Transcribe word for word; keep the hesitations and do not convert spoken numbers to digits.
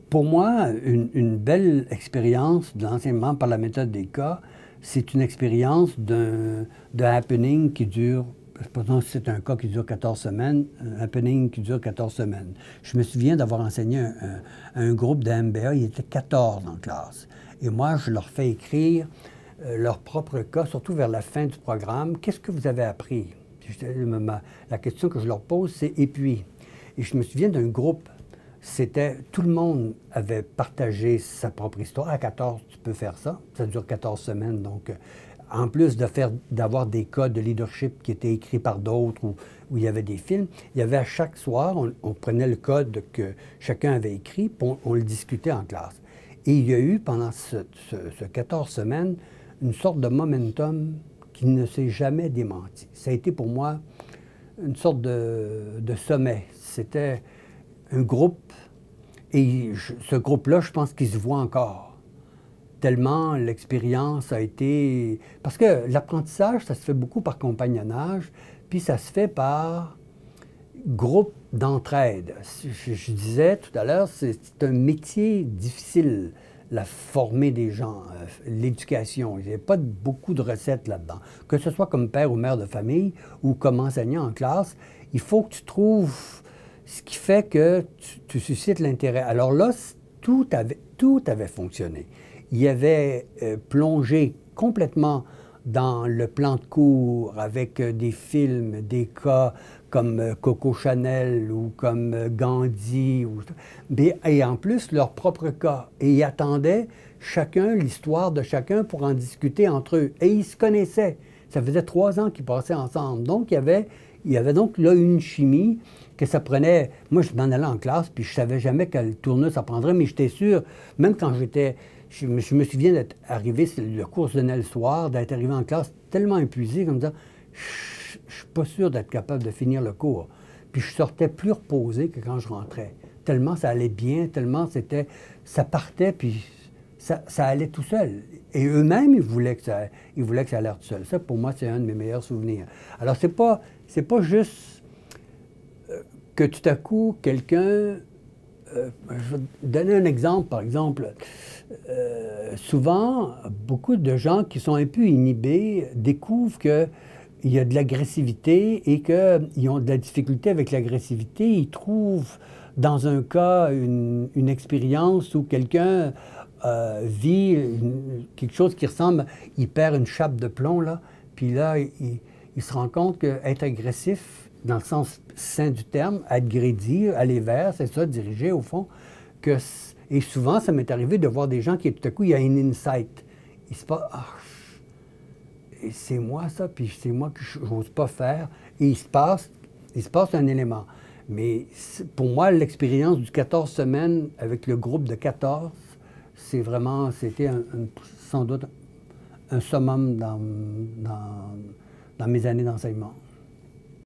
Pour moi, une, une belle expérience de l'enseignement par la méthode des cas, c'est une expérience d'un happening qui dure, je ne sais pas si c'est un cas qui dure quatorze semaines, un happening qui dure quatorze semaines. Je me souviens d'avoir enseigné un, un, un groupe de M B A, il était quatorze en classe. Et moi, je leur fais écrire euh, leur propre cas, surtout vers la fin du programme. Qu'est-ce que vous avez appris? La question que je leur pose, c'est « et puis ». Et je me souviens d'un groupe, c'était, tout le monde avait partagé sa propre histoire. À quatorze, tu peux faire ça. Ça dure quatorze semaines. Donc, en plus de faire, d'avoir des cas de leadership qui étaient écrits par d'autres ou où il y avait des films, il y avait à chaque soir, on, on prenait le code que chacun avait écrit, puis on, on le discutait en classe. Et il y a eu, pendant ce, ce, ce quatorze semaines, une sorte de momentum qui ne s'est jamais démenti. Ça a été pour moi une sorte de, de sommet. C'était un groupe, et je, ce groupe-là, je pense qu'il se voit encore. Tellement l'expérience a été... Parce que l'apprentissage, ça se fait beaucoup par compagnonnage, puis ça se fait par groupe d'entraide. Je, je disais tout à l'heure, c'est un métier difficile, la former des gens, euh, l'éducation. Il n'y a pas beaucoup de recettes là-dedans. Que ce soit comme père ou mère de famille ou comme enseignant en classe, il faut que tu trouves ce qui fait que tu, tu suscites l'intérêt. Alors là, tout avait, tout avait fonctionné. Il avait euh, plongé complètement dans le plan de cours avec euh, des films, des cas comme euh, Coco Chanel ou comme euh, Gandhi. Ou... Et en plus, leur propre cas. Et ils attendaient chacun l'histoire de chacun pour en discuter entre eux. Et ils se connaissaient. Ça faisait trois ans qu'ils passaient ensemble. Donc, il y avait, il y avait donc là une chimie que ça prenait... Moi, je m'en allais en classe, puis je savais jamais quel tournure ça prendrait, mais j'étais sûr, même quand j'étais... Je me, je me souviens d'être arrivé, le cours se donnait le soir, d'être arrivé en classe tellement épuisé, comme ça, je ne suis pas sûr d'être capable de finir le cours. Puis je sortais plus reposé que quand je rentrais. Tellement ça allait bien, tellement c'était... Ça partait, puis ça, ça allait tout seul. Et eux-mêmes, ils voulaient que ça, ils voulaient que ça allait tout seul. Ça, pour moi, c'est un de mes meilleurs souvenirs. Alors, c'est pas, c'est pas juste que tout à coup, quelqu'un... Euh, je vais donner un exemple, par exemple. Euh, souvent, beaucoup de gens qui sont un peu inhibés découvrent qu'il y a de l'agressivité et qu'ils ont de la difficulté avec l'agressivité. Ils trouvent dans un cas une, une expérience où quelqu'un euh, vit une, quelque chose qui ressemble, il perd une chape de plomb, là, puis là, il, il se rend compte qu'être agressif, dans le sens sain du terme, être greedy, aller vers, c'est ça, diriger au fond. Que, et souvent, ça m'est arrivé de voir des gens qui, tout à coup, il y a une insight. Il se passe, ah, c'est moi ça, puis c'est moi que je n'ose pas faire. Et il se passe, il se passe un élément. Mais pour moi, l'expérience du quatorze semaines avec le groupe de quatorze, c'est vraiment, c'était un, un, sans doute un summum dans, dans, dans mes années d'enseignement.